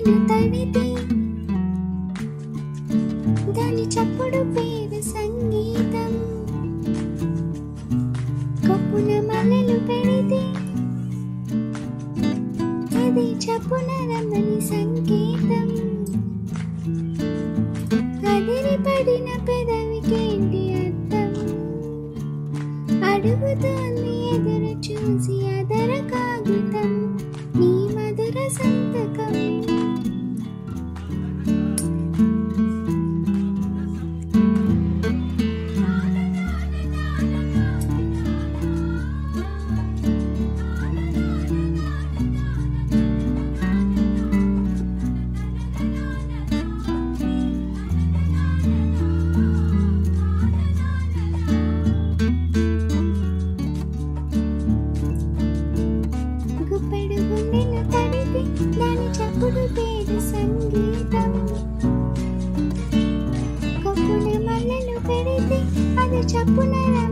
గుండెను తడితే దాని చప్పుడు పేరు సంగీతం. కొప్పున మల్లెలు పెడితే అది చప్పున రమ్మని సంకేతం. అదిరిపడిన పెదవికేంటి అర్థం? అడుగుతోంది ఎదురు చూసి అదర కాగితం నీ మధుర సంతకం. గుప్పెడు గుండెను తడితే దాని చప్పుడు పేరు సంగీతం. కొప్పున మల్లెలు పెడితే అది చప్పున